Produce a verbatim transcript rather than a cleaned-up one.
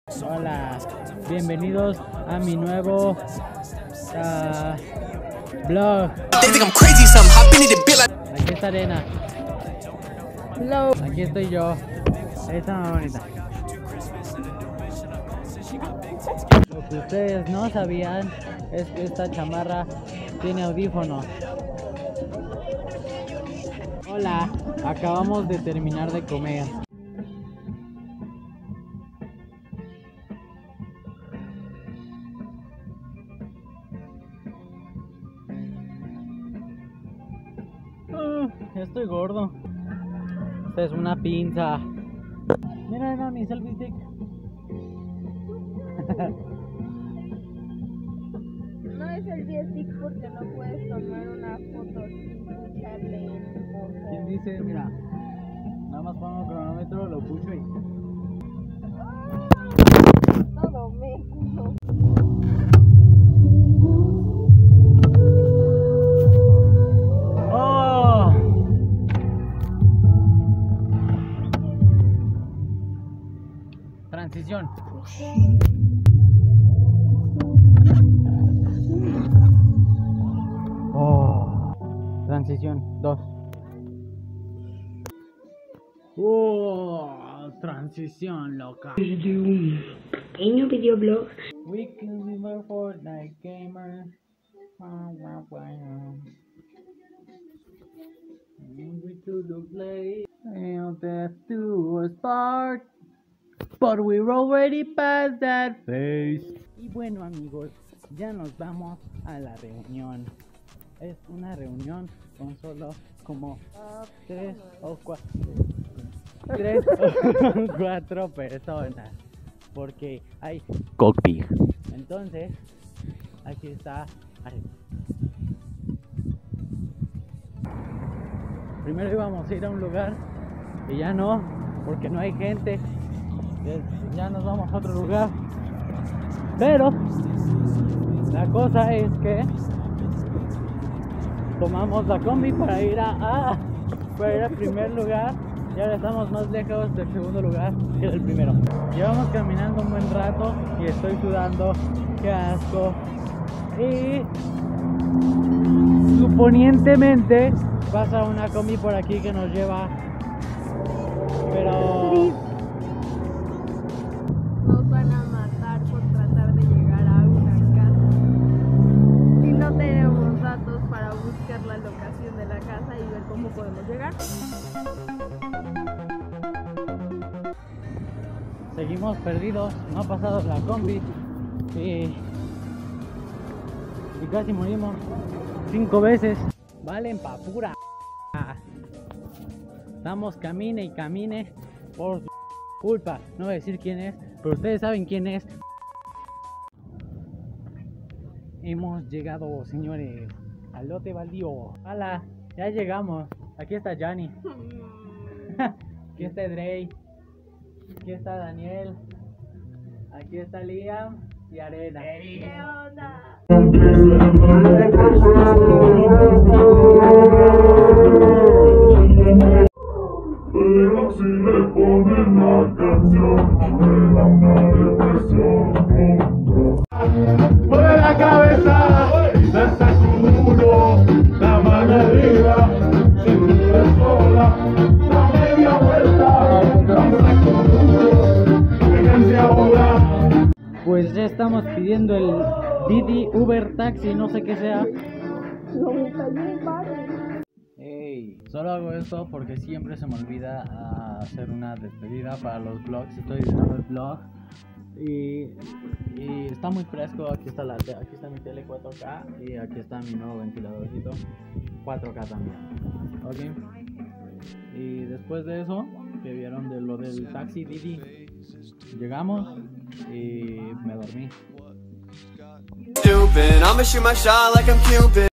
Hola, bienvenidos a mi nuevo uh, vlog. Aquí está Arena. Hello. Aquí estoy yo. Esta más bonita. Lo que ustedes no sabían es que esta chamarra tiene audífonos. Hola, acabamos de terminar de comer. Uh, estoy gordo. Esta es una pinza. Mira, mira mi selfie stick. No es el diez stick porque no puedes tomar una foto sin pucharle en ojo. ¿Quién dice? Mira, nada más pongo cronómetro, lo pucho y... Todo México. ¡Oh! Transición. Oh. Transición dos. Oh, transición loca. Do un pequeño videoblog. We can be more Fortnite gamer. We to play and have to start, but we're already past that phase. Y bueno amigos, ya nos vamos a la reunión. Es una reunión con solo como tres o cuatro tres o cuatro personas, porque hay cockpit. Entonces aquí está Arena. Primero íbamos a ir a un lugar y ya no, porque no hay gente. Ya nos vamos a otro lugar. Pero la cosa es que tomamos la combi para ir a, a para ir al primer lugar. Y ahora estamos más lejos del segundo lugar que del primero. Llevamos caminando un buen rato y estoy sudando. ¡Qué asco! Y suponientemente pasa una combi por aquí que nos lleva, pero Nos van a matar por tratar de llegar a una casa. Y no tenemos datos para buscar la locación de la casa y ver cómo podemos llegar. seguimos perdidos. No ha pasado la combi y, y casi morimos cinco veces. Valen pa' pura. Estamos camine y camine por su culpa. No voy a decir quién es, pero ustedes saben quién es. Hemos llegado, señores, al lote baldío. Hola, ya llegamos. Aquí está Johnny. Aquí está Dre. Aquí está Daniel. Aquí está Liam y Arena. ¿Qué onda? Pero si le ponen la canción, me da una depresión. Mueve la cabeza, desde su muro, la mano arriba, cintura sola, la media vuelta, la con muro, fíjense ahora. Pues ya estamos pidiendo el Didi, Uber, taxi, no sé qué sea. Hey, solo hago esto porque siempre se me olvida uh, hacer una despedida para los vlogs. Estoy editando el vlog y, y está muy fresco. Aquí está la te aquí está mi tele cuatro K y aquí está mi nuevo ventiladorcito cuatro K también. Ok. Y después de eso, que vieron de lo del taxi Didi, llegamos y me dormí. Stupid, I'ma shoot my shot like I'm Cupid.